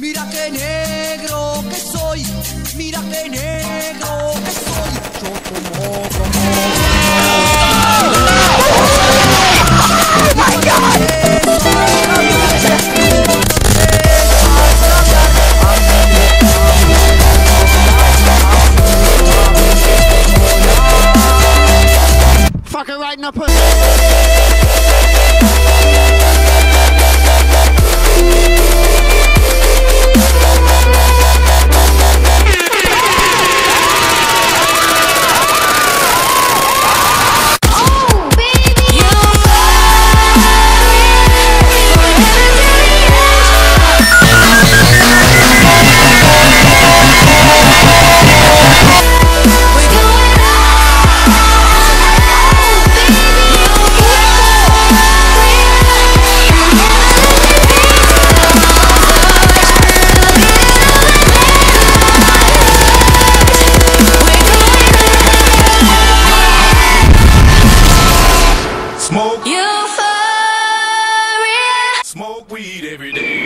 Mira qué negro que soy, mira qué negro que soy. Yo como. Oh my God! Fucker right in the pussy. Smoke. Euphoria. Smoke weed every day.